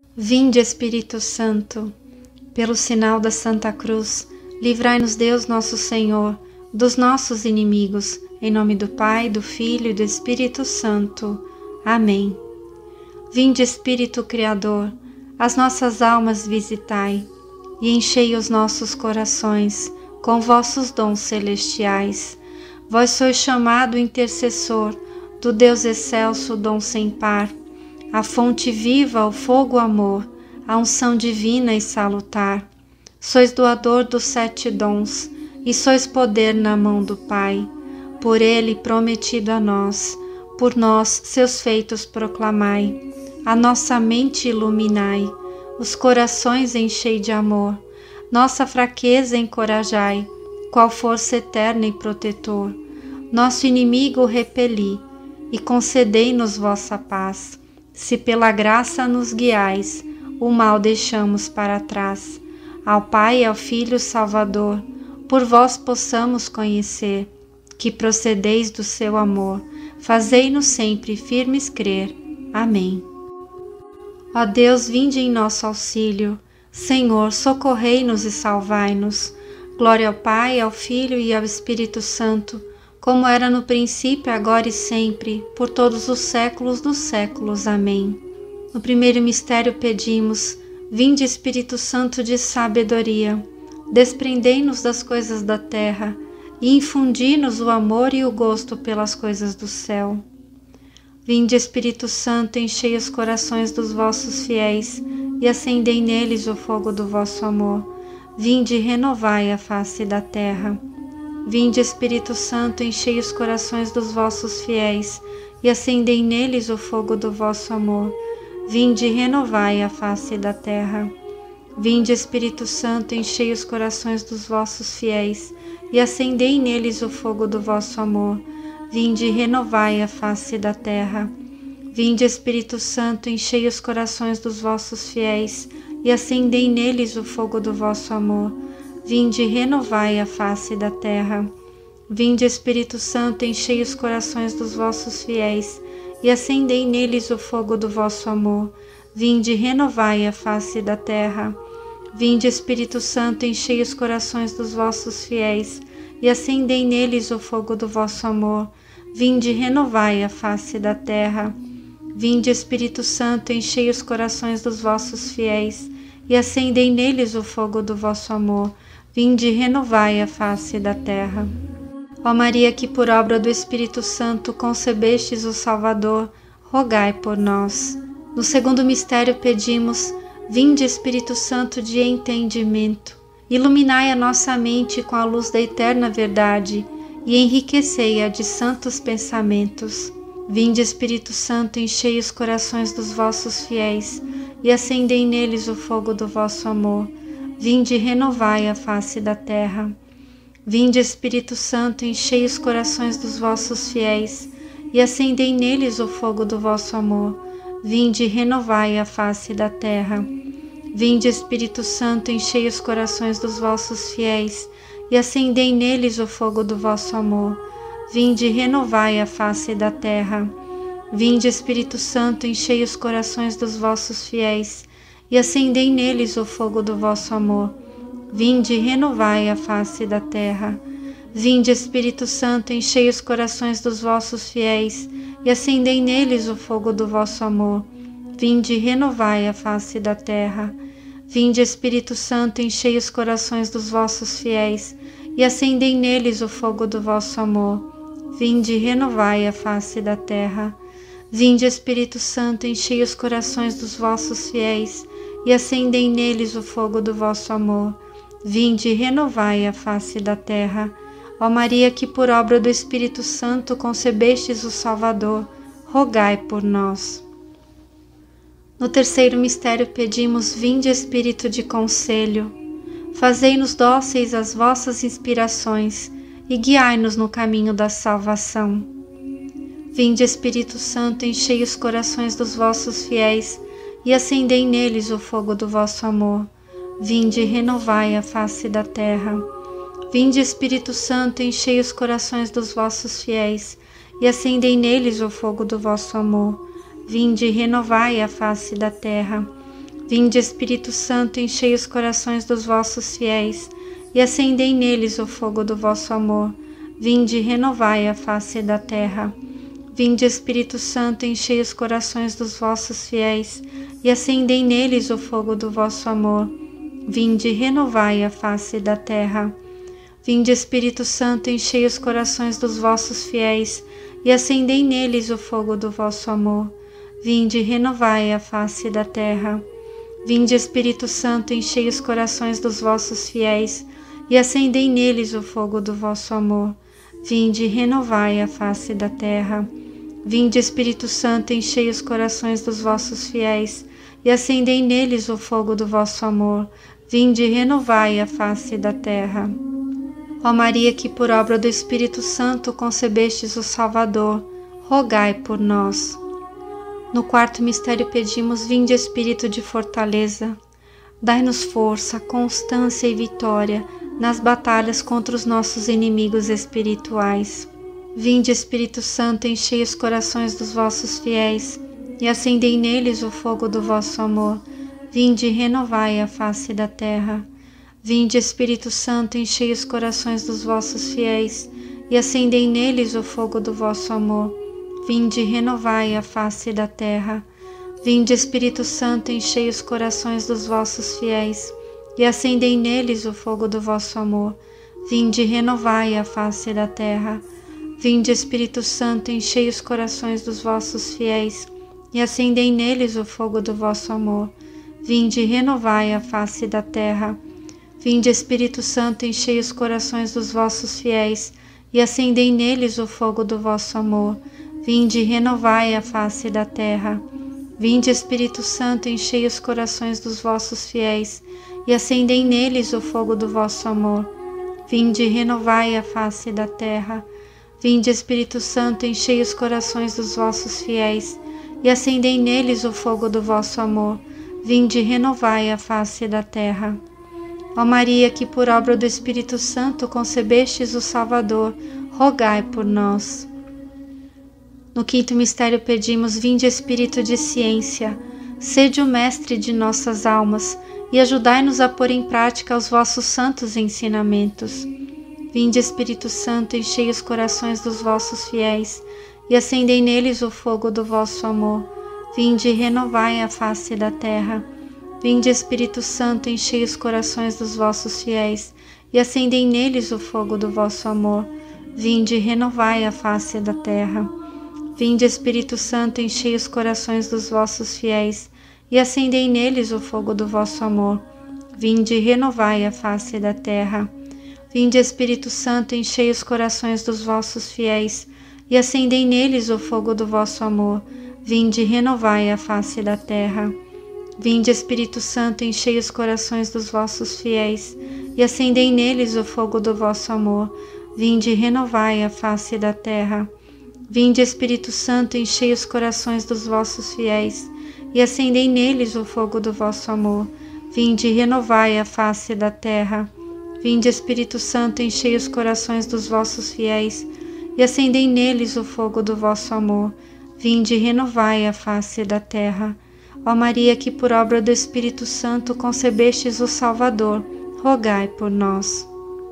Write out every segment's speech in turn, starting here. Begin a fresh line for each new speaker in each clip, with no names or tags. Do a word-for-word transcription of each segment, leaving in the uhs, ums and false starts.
Vinde, Espírito Santo, pelo sinal da Santa Cruz, livrai-nos Deus nosso Senhor dos nossos inimigos, em nome do Pai, do Filho e do Espírito Santo. Amém. Vinde, Espírito Criador, as nossas almas visitai, e enchei os nossos corações com vossos dons celestiais. Vós sois chamado intercessor do Deus excelso, dom sem par, a fonte viva, o fogo, o amor, a unção divina e salutar. Sois doador dos sete dons, e sois poder na mão do Pai, por Ele prometido a nós, por nós seus feitos proclamai, a nossa mente iluminai, os corações enchei de amor, nossa fraqueza encorajai, qual força eterna e protetor, nosso inimigo repeli, e concedei-nos vossa paz. Se pela graça nos guiais, o mal deixamos para trás. Ao Pai e ao Filho Salvador, por vós possamos conhecer, que procedeis do seu amor, fazei-nos sempre firmes crer. Amém. Ó Deus, vinde em nosso auxílio. Senhor, socorrei-nos e salvai-nos. Glória ao Pai, ao Filho e ao Espírito Santo, como era no princípio, agora e sempre, por todos os séculos dos séculos. Amém. No primeiro mistério pedimos: vinde, Espírito Santo de sabedoria, desprendei-nos das coisas da terra e infundi-nos o amor e o gosto pelas coisas do céu. Vinde, Espírito Santo, enchei os corações dos vossos fiéis e acendei neles o fogo do vosso amor. Vinde e renovai a face da terra. Vinde, Espírito Santo, enchei os corações dos vossos fiéis e acendei neles o fogo do vosso amor. Vinde e renovai a face da terra. Vinde, Espírito Santo, enchei os corações dos vossos fiéis e acendei neles o fogo do vosso amor. Vinde e renovai a face da terra. Vinde, Espírito Santo, enchei os corações dos vossos fiéis e acendei neles o fogo do vosso amor. Vinde e renovai a face da terra. Vinde, Espírito Santo, enchei os corações dos vossos fiéis e acendei neles o fogo do vosso amor. Vinde e renovai a face da terra. Vinde, Espírito Santo, enchei os corações dos vossos fiéis e acendei neles o fogo do vosso amor. Vinde e renovai a face da terra. Vinde, Espírito Santo, enchei os corações dos vossos fiéis e acendei neles o fogo do vosso amor. Vinde e renovai a face da terra. Ó Maria, que por obra do Espírito Santo concebestes o Salvador, rogai por nós. No segundo mistério pedimos: vinde, Espírito Santo de entendimento, iluminai a nossa mente com a luz da eterna verdade e enriquecei-a de santos pensamentos. Vinde, Espírito Santo, enchei os corações dos vossos fiéis e acendei neles o fogo do vosso amor. Vinde e renovai a face da terra. Vinde, Espírito Santo, enchei os corações dos vossos fiéis e acendei neles o fogo do vosso amor. Vinde e renovai a face da terra. Vinde, Espírito Santo, enchei os corações dos vossos fiéis e acendei neles o fogo do vosso amor. Vinde e renovai a face da terra. Vinde, Espírito Santo, enchei os corações dos vossos fiéis e acendei neles o fogo do vosso amor. Vinde e renovai a face da terra. Vinde, Espírito Santo, enchei os corações dos vossos fiéis e acendei neles o fogo do vosso amor. Vinde e renovai a face da terra. Vinde, Espírito Santo, enchei os corações dos vossos fiéis e acendei neles o fogo do vosso amor. Vinde e renovai a face da terra. Vinde, Espírito Santo, enchei os corações dos vossos fiéis e acendei neles o fogo do vosso amor. Vinde e renovai a face da terra. Ó Maria, que por obra do Espírito Santo concebestes o Salvador, rogai por nós. No terceiro mistério pedimos: vinde, Espírito de conselho, fazei-nos dóceis às vossas inspirações e guiai-nos no caminho da salvação. Vinde, Espírito Santo, enchei os corações dos vossos fiéis e acendei neles o fogo do vosso amor. Vinde e renovai a face da terra. Vinde, Espírito Santo, enchei os corações dos vossos fiéis e acendei neles o fogo do vosso amor. Vinde e renovai a face da terra. Vinde, Espírito Santo, enchei os corações dos vossos fiéis e acendei neles o fogo do vosso amor. Vinde, renovai a face da terra. Vinde, Espírito Santo, enchei os corações dos vossos fiéis e acendei neles o fogo do vosso amor. Vinde, renovai a face da terra. Vinde, Espírito Santo, enchei os corações dos vossos fiéis e acendei neles o fogo do vosso amor. Vinde, renovai a face da terra. Vinde, Espírito Santo, enchei os corações dos vossos fiéis e acendei neles o fogo do vosso amor. Vinde, renovai a face da terra. Vinde, Espírito Santo, enchei os corações dos vossos fiéis e acendei neles o fogo do vosso amor. Vinde, renovai a face da terra. Ó Maria, que por obra do Espírito Santo concebestes o Salvador, rogai por nós. No quarto mistério pedimos: vinde, Espírito de fortaleza, dai-nos força, constância e vitória nas batalhas contra os nossos inimigos espirituais. Vinde, Espírito Santo, enchei os corações dos vossos fiéis e acendei neles o fogo do vosso amor. Vinde, renovai a face da terra. Vinde, Espírito Santo, enchei os corações dos vossos fiéis e acendei neles o fogo do vosso amor. Vinde, renovai a face da terra. Vinde, Espírito Santo, enchei os corações dos vossos fiéis e acendei neles o fogo do vosso amor. Vinde, renovai a face da terra. Vinde, Espírito Santo, enchei os corações dos vossos fiéis e acendei neles o fogo do vosso amor. Vinde, renovai a face da terra. Vinde, Espírito Santo, enchei os corações dos vossos fiéis e acendei neles o fogo do vosso amor. Vinde, renovai a face da terra. Vinde, Espírito Santo, enchei os corações dos vossos fiéis e acendei neles o fogo do vosso amor. Vinde, renovai a face da terra. Vinde, Espírito Santo, enchei os corações dos vossos fiéis e acendei neles o fogo do vosso amor. Vinde, renovai a face da terra. Ó Maria, que por obra do Espírito Santo concebestes o Salvador, rogai por nós. No quinto mistério pedimos: vinde, Espírito de ciência, sede o mestre de nossas almas e ajudai-nos a pôr em prática os vossos santos ensinamentos. Vinde, Espírito Santo, enchei os corações dos vossos fiéis e acendei neles o fogo do vosso amor. Vinde, renovai a face da terra. Vinde, Espírito Santo, enchei os corações dos vossos fiéis e acendei neles o fogo do vosso amor. Vinde, renovai a face da terra. Vinde, Espírito Santo, enchei os corações dos vossos fiéis e acendei neles o fogo do vosso amor. Vinde, renovai a face da terra. Vinde, Espírito Santo, enchei os corações dos vossos fiéis e acendei neles o fogo do vosso amor. Vinde, renovai a face da terra. Vinde, Espírito Santo, enchei os corações dos vossos fiéis e acendei neles o fogo do vosso amor. Vinde, renovai a face da terra. Vinde, Espírito Santo, enchei os corações dos vossos fiéis e acendei neles o fogo do vosso amor. Vinde, renovai a face da terra. Vinde, Espírito Santo, enchei os corações dos vossos fiéis e acendei neles o fogo do vosso amor. Vinde, renovai a face da terra. Ó Maria, que por obra do Espírito Santo concebestes o Salvador, rogai por nós.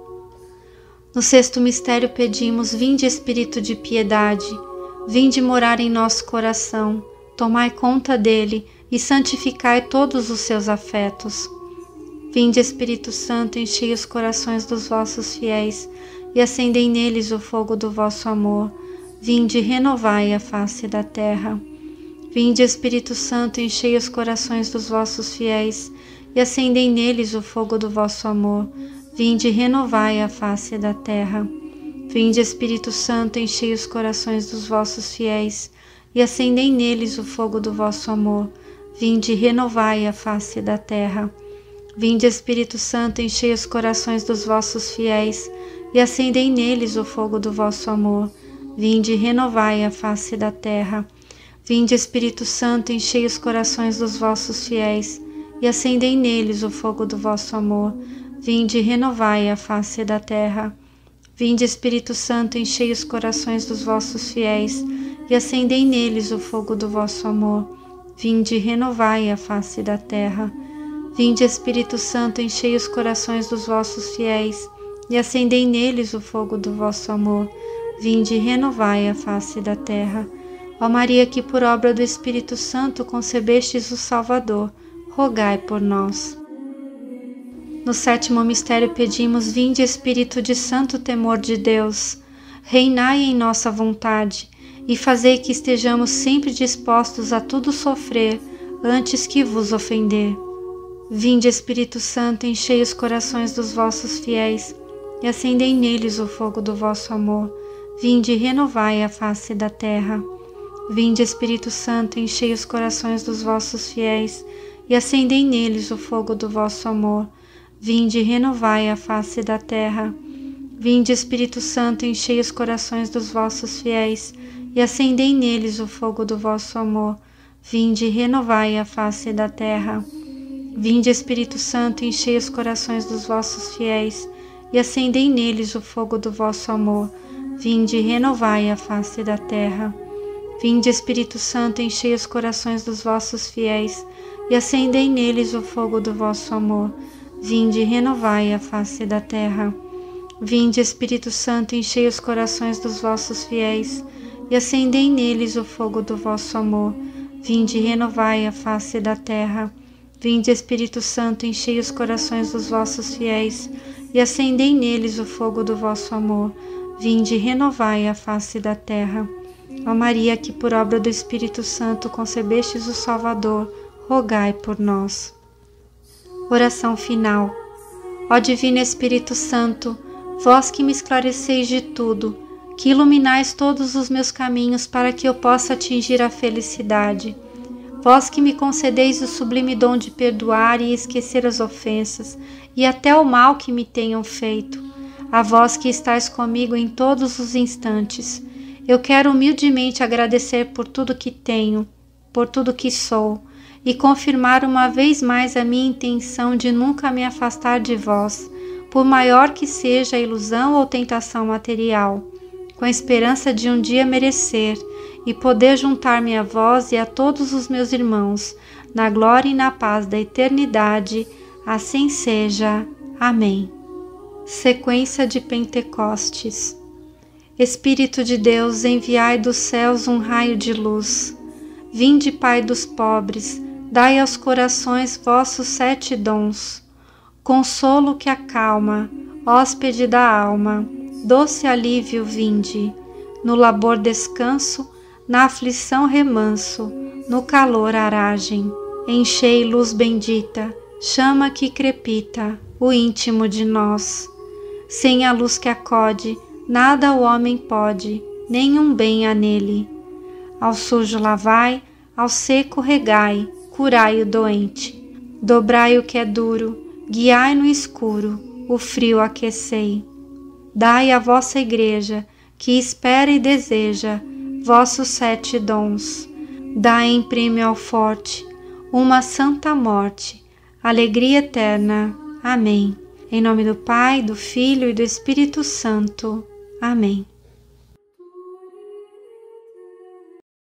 No sexto mistério pedimos: vinde, Espírito de piedade, vinde morar em nosso coração, tomai conta dele e santificai todos os seus afetos. Vinde, Espírito Santo, enchei os corações dos vossos fiéis e acendei neles o fogo do vosso amor. Vinde, renovai a face da terra. Vinde, Espírito Santo, enchei os corações dos vossos fiéis e acendei neles o fogo do vosso amor. Vinde, renovai a face da terra. Vinde, Espírito Santo, enchei os corações dos vossos fiéis e acendei neles o fogo do vosso amor. Vinde, renovai a face da terra. Vinde, Espírito Santo, enchei os corações dos vossos fiéis e acendei neles o fogo do vosso amor. Vinde, renovai a face da terra. Vinde, Espírito Santo, enchei os corações dos vossos fiéis e acendei neles o fogo do vosso amor. Vinde, renovai a face da terra. Vinde, Espírito Santo, enchei os corações dos vossos fiéis e acendei neles o fogo do vosso amor. vinde e renovai a face da terra. Vinde, Espírito Santo, enchei os corações dos vossos fiéis e acendei neles o fogo do vosso amor. Vinde e renovai a face da terra. Ó Maria, que por obra do Espírito Santo concebestes o Salvador, rogai por nós. No sétimo mistério pedimos: vinde, Espírito de santo temor de Deus, reinai em nossa vontade e fazei que estejamos sempre dispostos a tudo sofrer antes que vos ofender. Vinde, Espírito Santo, enchei os corações dos vossos fiéis e acendei neles o fogo do vosso amor. Vinde e renovai a face da terra. Vinde, Espírito Santo, enchei os corações dos vossos fiéis e acendei neles o fogo do vosso amor. Vinde e renovai a face da terra. Vinde, Espírito Santo, enchei os corações dos vossos fiéis e acendei neles o fogo do vosso amor. Vinde e renovai a face da terra. Vinde, Espírito Santo, enchei os corações dos vossos fiéis e acendei neles o fogo do vosso amor. Vinde e renovai a face da terra. Vinde, Espírito Santo, enchei os corações dos vossos fiéis e acendei neles o fogo do vosso amor. Vinde e renovai a face da terra. Vinde, Espírito Santo, enchei os corações dos vossos fiéis e acendei neles o fogo do vosso amor. Vinde e renovai a face da terra. Vinde, Espírito Santo, enchei os corações dos vossos fiéis e acendei neles o fogo do vosso amor. Vinde e renovai a face da terra. Ó Maria, que por obra do Espírito Santo concebestes o Salvador, rogai por nós. Oração final. Ó Divino Espírito Santo, vós que me esclareceis de tudo, que iluminais todos os meus caminhos para que eu possa atingir a felicidade, vós que me concedeis o sublime dom de perdoar e esquecer as ofensas e até o mal que me tenham feito, a vós que estáis comigo em todos os instantes, eu quero humildemente agradecer por tudo que tenho, por tudo que sou, e confirmar uma vez mais a minha intenção de nunca me afastar de vós, por maior que seja a ilusão ou tentação material, com a esperança de um dia merecer e poder juntar-me a vós e a todos os meus irmãos, na glória e na paz da eternidade. Assim seja. Amém. Sequência de Pentecostes. Espírito de Deus, enviai dos céus um raio de luz. Vinde, Pai dos pobres, dai aos corações vossos sete dons. Consolo que acalma, hóspede da alma, doce alívio vinde. No labor descanso, na aflição remanso, no calor aragem. Enchei luz bendita, chama que crepita, o íntimo de nós. Sem a luz que acode, nada o homem pode, nenhum bem há nele. Ao sujo lavai, ao seco regai, curai o doente. Dobrai o que é duro, guiai no escuro, o frio aquecei. Dai à vossa igreja, que espera e deseja, vossos sete dons. Dai em prêmio ao forte, uma santa morte, alegria eterna. Amém. Em nome do Pai, do Filho e do Espírito Santo. Amém.